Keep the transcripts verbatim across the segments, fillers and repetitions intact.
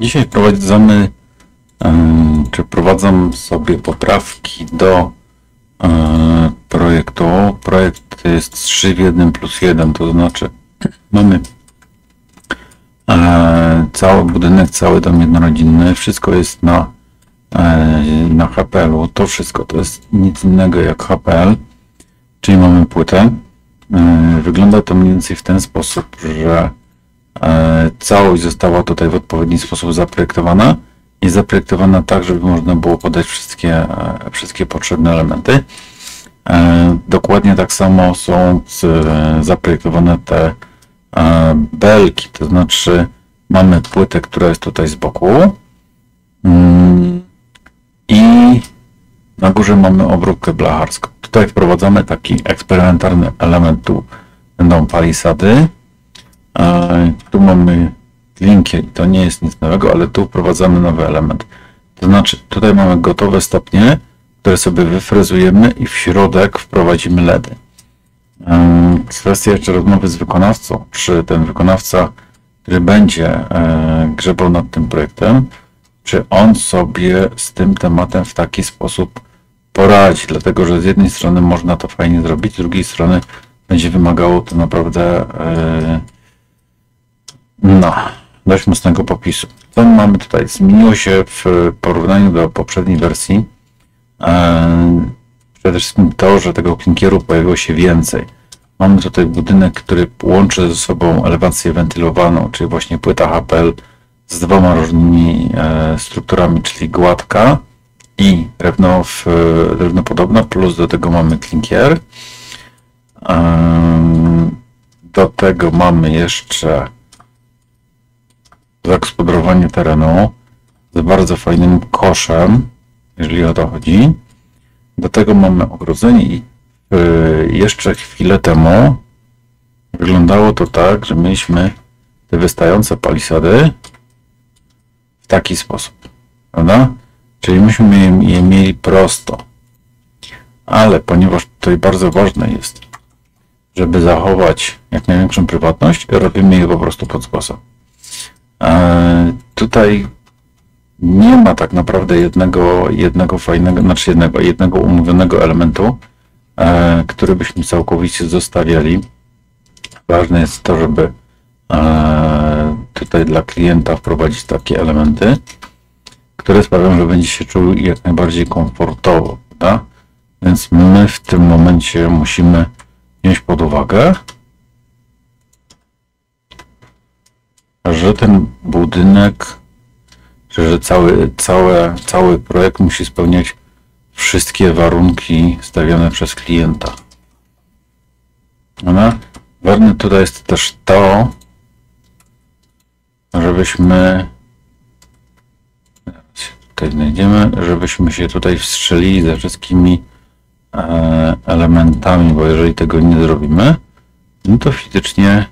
Dzisiaj wprowadzamy, czy wprowadzam sobie poprawki do projektu. Projekt jest trzy w jednym plus jeden, to znaczy mamy cały budynek, cały dom jednorodzinny, wszystko jest na, na H P L u. To wszystko to jest nic innego jak H P L, czyli mamy płytę. Wygląda to mniej więcej w ten sposób, że całość została tutaj w odpowiedni sposób zaprojektowana i zaprojektowana tak, żeby można było podać wszystkie, wszystkie potrzebne elementy. Dokładnie tak samo są zaprojektowane te belki, to znaczy mamy płytę, która jest tutaj z boku i na górze mamy obróbkę blacharską. Tutaj wprowadzamy taki eksperymentalny element, tu będą palisady. Tu mamy linkier i to nie jest nic nowego, ale tu wprowadzamy nowy element. To znaczy tutaj mamy gotowe stopnie, które sobie wyfrezujemy i w środek wprowadzimy ledy. Kwestia jeszcze rozmowy z wykonawcą, czy ten wykonawca, który będzie grzebał nad tym projektem, czy on sobie z tym tematem w taki sposób poradzi, dlatego że z jednej strony można to fajnie zrobić, z drugiej strony będzie wymagało to naprawdę no, dość mocnego popisu. Co mamy tutaj? Zmieniło się w porównaniu do poprzedniej wersji. Przede wszystkim to, że tego klinkieru pojawiło się więcej. Mamy tutaj budynek, który łączy ze sobą elewację wentylowaną, czyli właśnie płyta H P L z dwoma różnymi strukturami, czyli gładka i drewno, w, drewno podobne, plus do tego mamy klinkier. Do tego mamy jeszcze zagospodarowanie terenu z bardzo fajnym koszem, jeżeli o to chodzi. Do tego mamy ogrodzenie i jeszcze chwilę temu wyglądało to tak, że mieliśmy te wystające palisady w taki sposób, prawda? Czyli myśmy je mieli prosto, ale ponieważ tutaj bardzo ważne jest, żeby zachować jak największą prywatność, robimy je po prostu pod skosem. Tutaj nie ma tak naprawdę jednego, jednego fajnego, znaczy jednego, jednego umówionego elementu, e, który byśmy całkowicie zostawiali. Ważne jest to, żeby e, tutaj dla klienta wprowadzić takie elementy, które sprawią, że będzie się czuł jak najbardziej komfortowo, prawda? Więc my w tym momencie musimy wziąć pod uwagę, że ten budynek, że cały, cały, cały projekt musi spełniać wszystkie warunki stawiane przez klienta. No, ważne tutaj jest też to, żebyśmy tutaj znajdziemy, żebyśmy się tutaj wstrzelili ze wszystkimi e, elementami, bo jeżeli tego nie zrobimy, no to fizycznie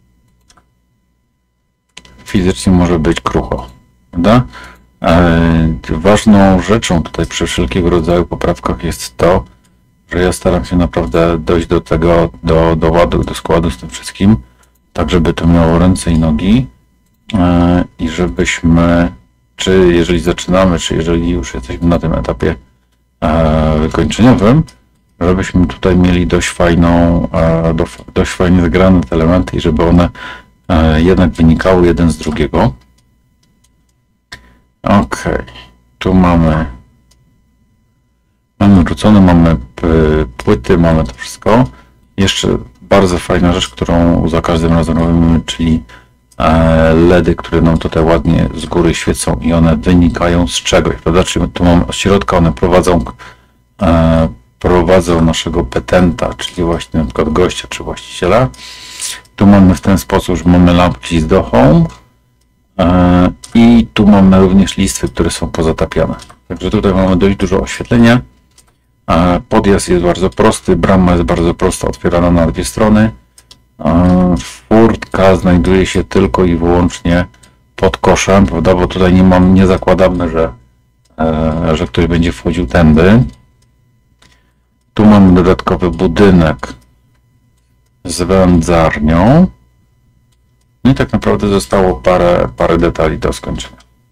fizycznie może być krucho, prawda? E, ważną rzeczą tutaj przy wszelkiego rodzaju poprawkach jest to, że ja staram się naprawdę dojść do tego, do, do ładu, do składu z tym wszystkim, tak żeby to miało ręce i nogi e, i żebyśmy, czy jeżeli zaczynamy, czy jeżeli już jesteśmy na tym etapie e, wykończeniowym, żebyśmy tutaj mieli dość fajną, e, do, dość fajnie zgrane te elementy i żeby one jednak wynikały jeden z drugiego. Ok, tu mamy mamy wrzucone, mamy płyty, mamy to wszystko. Jeszcze bardzo fajna rzecz, którą za każdym razem robimy, czyli ledy, które nam tutaj ładnie z góry świecą i one wynikają z czegoś, prawda? Czyli tu mamy od środka, one prowadzą prowadzą naszego petenta, czyli właśnie na przykład gościa czy właściciela. Tu mamy w ten sposób, że mamy lampki z dochą e, i tu mamy również listwy, które są pozatapiane. Także tutaj mamy dość dużo oświetlenia. E, podjazd jest bardzo prosty, brama jest bardzo prosta, otwierana na dwie strony. E, furtka znajduje się tylko i wyłącznie pod koszem, prawda? Bo tutaj nie mam, nie zakładamy, że, e, że ktoś będzie wchodził tędy. Tu mamy dodatkowy budynek z wędzarnią. No i tak naprawdę zostało parę, parę detali do skończenia.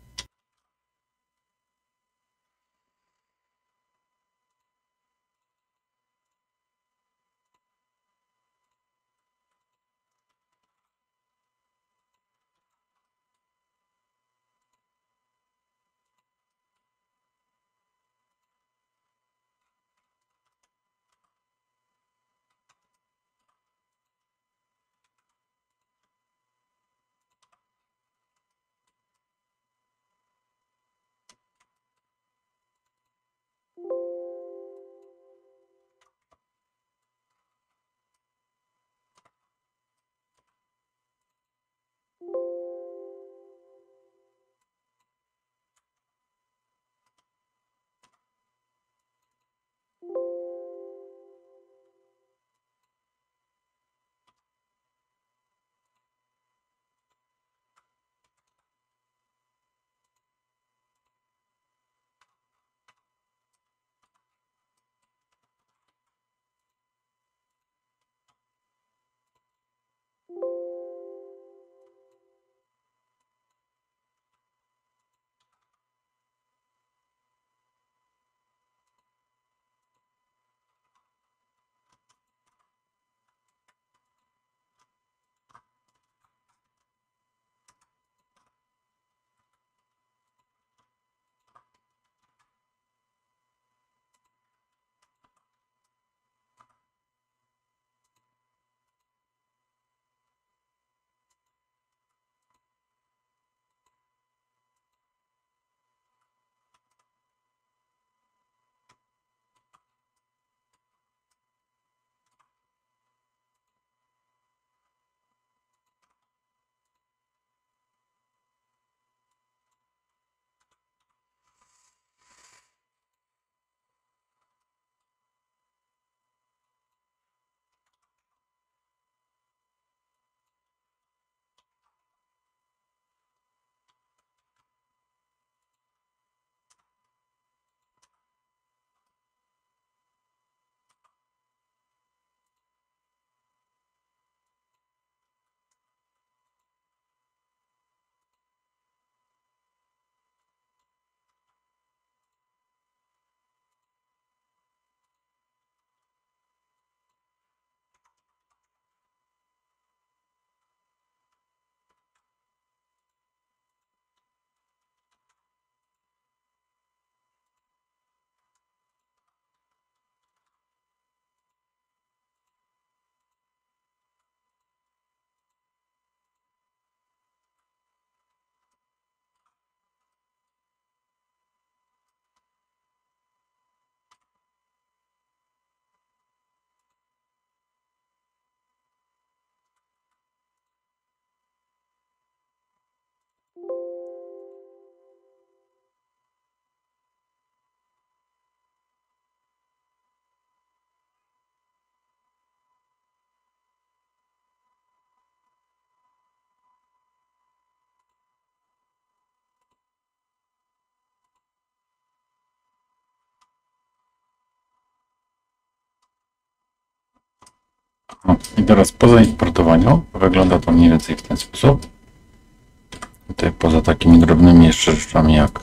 I teraz po zaimportowaniu wygląda to mniej więcej w ten sposób. Tutaj poza takimi drobnymi jeszcze rzeczami jak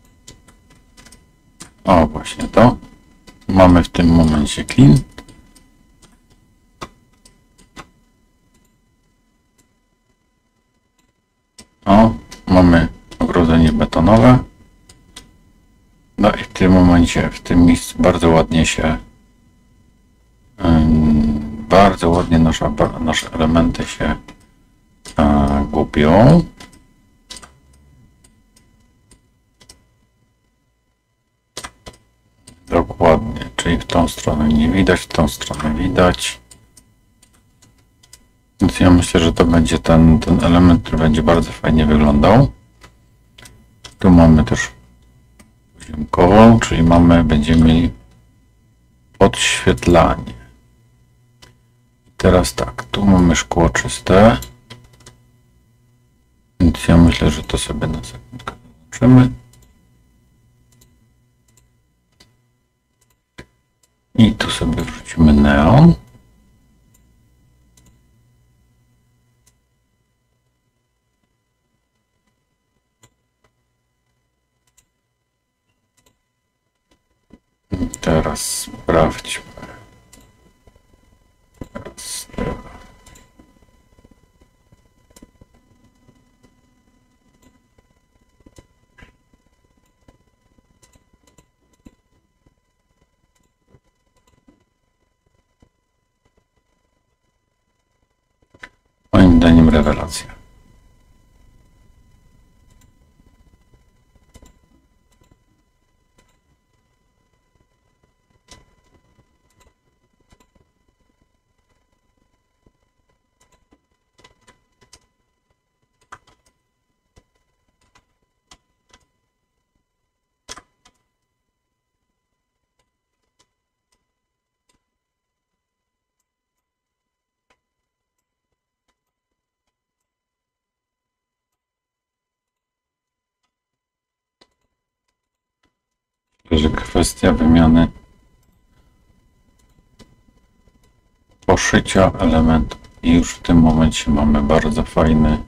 o właśnie to. Mamy w tym momencie clean. O, mamy ogrodzenie betonowe. No i w tym momencie, w tym miejscu bardzo ładnie się bardzo ładnie nasze, nasze elementy się e, gubią. Dokładnie, czyli w tą stronę nie widać, w tą stronę widać. Więc ja myślę, że to będzie ten, ten element, który będzie bardzo fajnie wyglądał. Tu mamy też poziomkową, czyli mamy, będziemy mieli podświetlanie. I teraz tak, tu mamy szkło czyste. Więc ja myślę, że to sobie na sekundkę zobaczymy. I tu sobie wrzucimy neon. I teraz sprawdźmy. Teraz, moim zdaniem rewelacja. Że kwestia wymiany poszycia elementów i już w tym momencie mamy bardzo fajny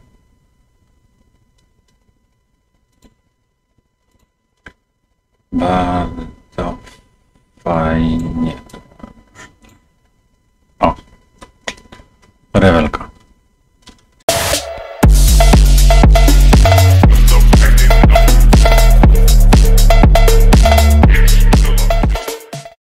bardzo fajnie o rewelka.